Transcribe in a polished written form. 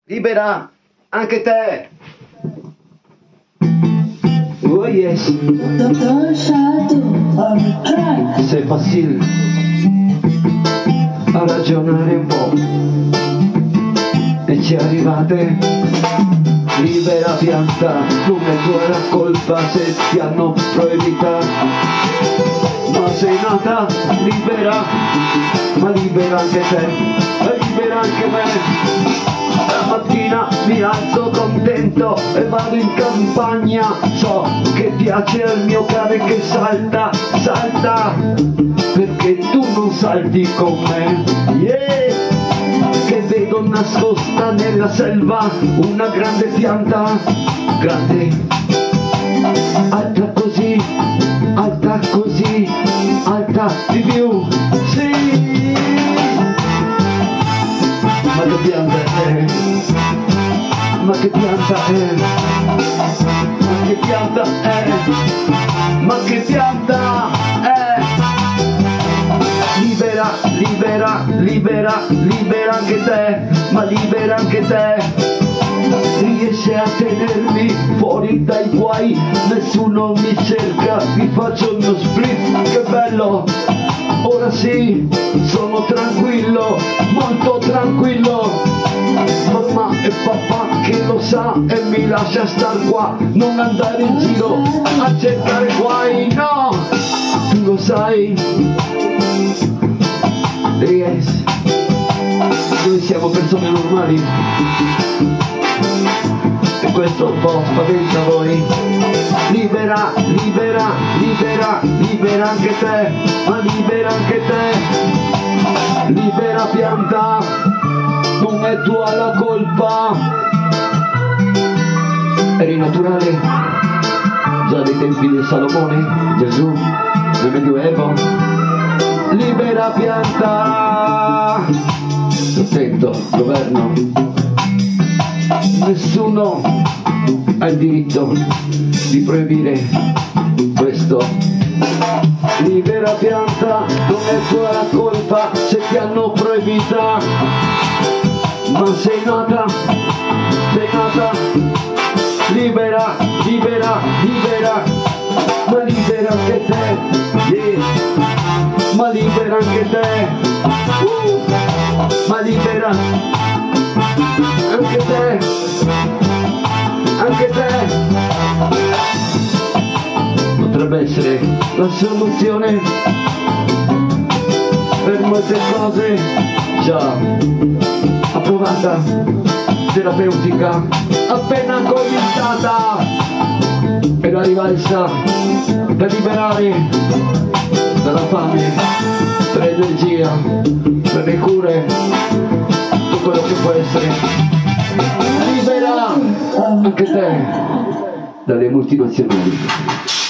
Libera anche te. Oh yes. Dr. Shadow on the track. C'est facile a ragionare un po' e ci arrivate. Libera pianta, non è tua la colpa se ti hanno proibita, ma sei nata libera, ma libera anche te, e libera anche me. La mattina mi alzo contento e vado in campagna, so che piace al mio cane che salta, salta, perché tu non salti con me, yeah! Che vedo nascosta nella selva una grande pianta, grande, alta così, alta così, alta di più, sì! Ma che pianta è? Ma che pianta è? Ma che pianta è? Ma che pianta è? Libera, libera, libera, libera anche te, ma libera anche te. Riesce a tenermi fuori dai guai, nessuno mi cerca, mi faccio il mio split, che bello! Ora sì, sono tranquillo, molto tranquillo. Mamma e papà che lo sa e mi lascia star qua, non andare in giro a cercare guai, no! Tu lo sai? Yes. Noi siamo persone normali e questo un po' spaventa voi. Libera, libera, libera, libera anche te, ma libera anche te. Libera pianta, non è tua la colpa. Eri naturale già dai tempi di Salomone, Gesù, nel Medioevo. Libera pianta, attento, governo, nessuno ha il diritto di proibire questo. Libera pianta, non è tua la colpa se ti hanno proibita, ma sei nata, libera, libera, libera, ma libera anche te, yeah. Ma libera anche te, ma libera anche te, anche te. Potrebbe essere la soluzione per molte cose, già approvata, terapeutica, appena cominciata, e la rivalsa per liberare dalla fame, per l'energia, per le cure, tutto quello che può essere. Libera anche te dalle multinazionali.